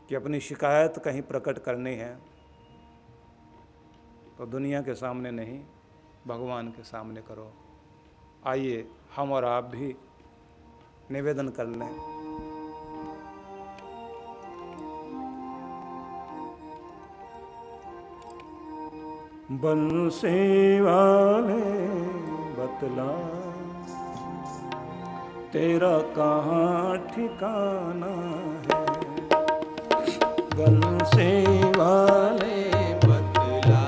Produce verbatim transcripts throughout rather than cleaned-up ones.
कि अपनी शिकायत कहीं प्रकट करनी है तो दुनिया के सामने नहीं, भगवान के सामने करो। आइए हम और आप भी निवेदन कर लें। बंसी वाले बतला तेरा कहाँ ठिकाना है, बंसी वाले बतला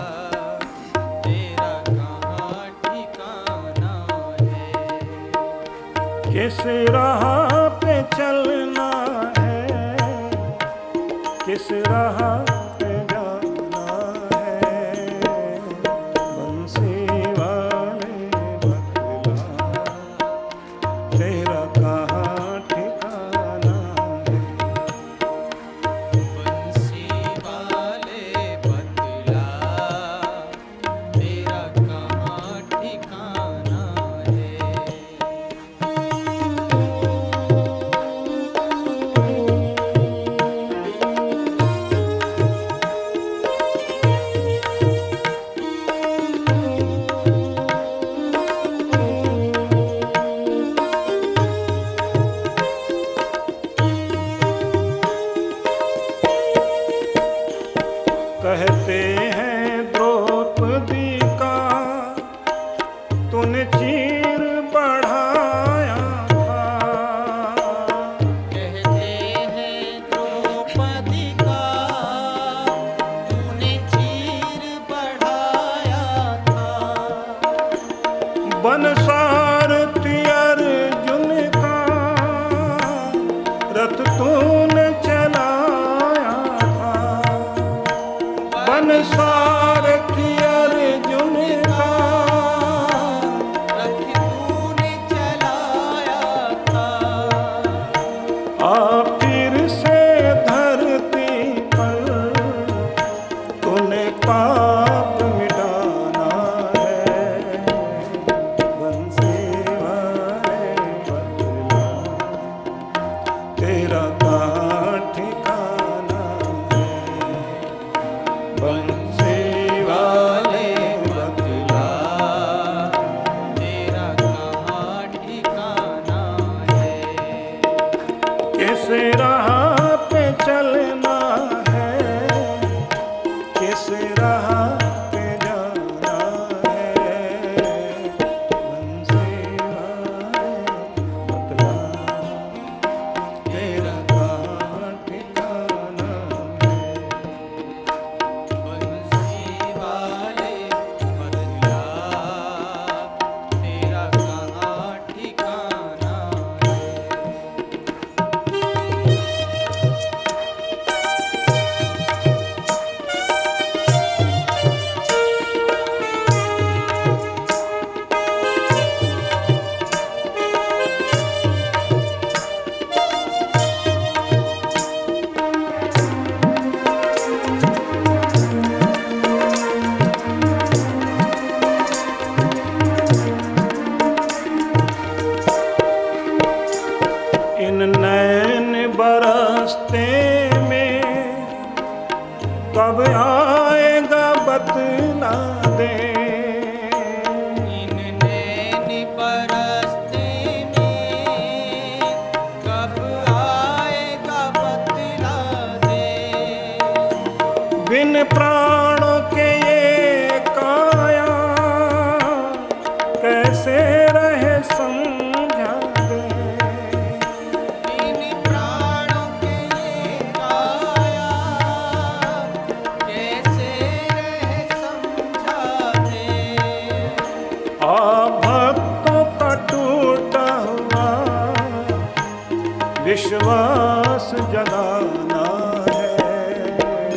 तेरा कहाँ ठिकाना है, किस राह पे चलना है, किस राह पे जाना है, बंसी वाले बतला तेरा कहाँ ठिकाना है, बंसी वाले बतला तेरा कहाँ ठिकाना है। कहते हैं द्रौपदी का तूने चीर बढ़ाया था, कहते हैं द्रौपदी का तूने चीर बढ़ाया था, बनसारथी अर्जुन का रथ तूने चलाया था, बनसारथी अर्जुन का रथ तूने चलाया था, आ फिर से धरती पर तूने पाप मिटाना है, बंसी वाले बतला तेरा कहाँ ठिकाना है, बंसी वाले बतला तेरा कहाँ ठिकाना है, किस राह पे चलना है, किस राह पे जाना है, बंसी वाले बतला तेरा कहाँ ठिकाना है, बंसी वाले बतला तेरा कहाँ ठिकाना है। इन नैन बरसते में कब आएगा बतला दे, इन नैन बरसते में कब आएगा बतला दे, बिन प्राणों के ये काया कैसे रहे समझा दे, इन प्राणों के ये काया कैसे रहे समझा दे, आ भक्तों का टूटा हुआ विश्वास जगाना है,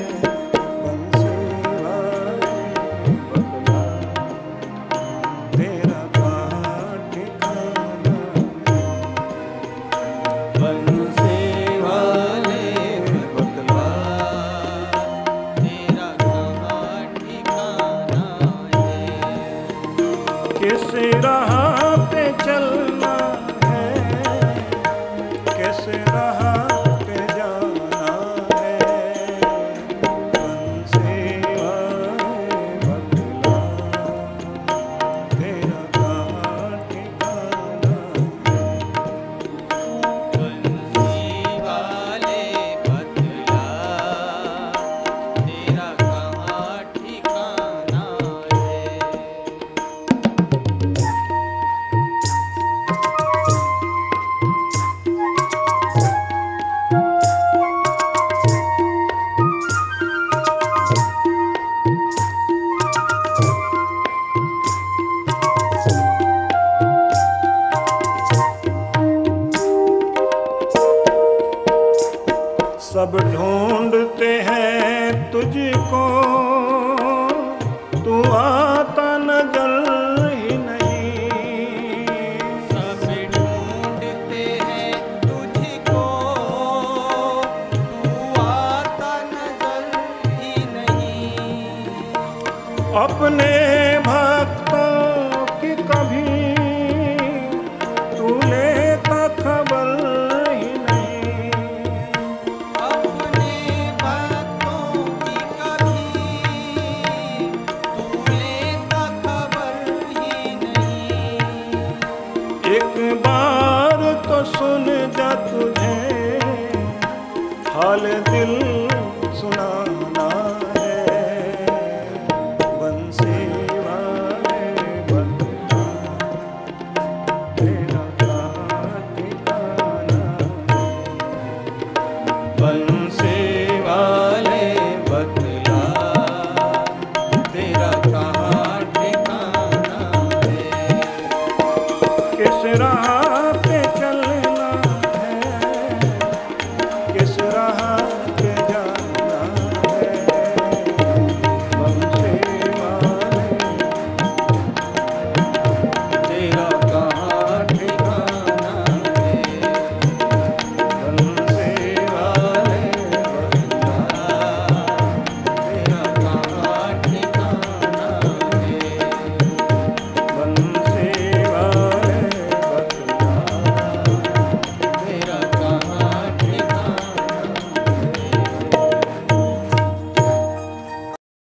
बंसी वाले बतला तेरा कहाँ ठिकाना है, बंसी वाले बतला तेरा कहाँ ठिकाना है, किस राह पे चलना है, किस राह पे जाना सब ढूंढते हैं तुझको, तू आता नजर ही नहीं। सब ढूंढते हैं तुझको, तू आता नजर ही नहीं। अपने भक्तों की कभी तू लेता खबर ही नहीं। अपने भक्तों की कभी तू लेता खबर ही नहीं। एक बार तो सुन जा तुझे हाल दिल सुनाना है। बंसी वाले बंदा तेरा कहाँ ठिकाना है। बंसी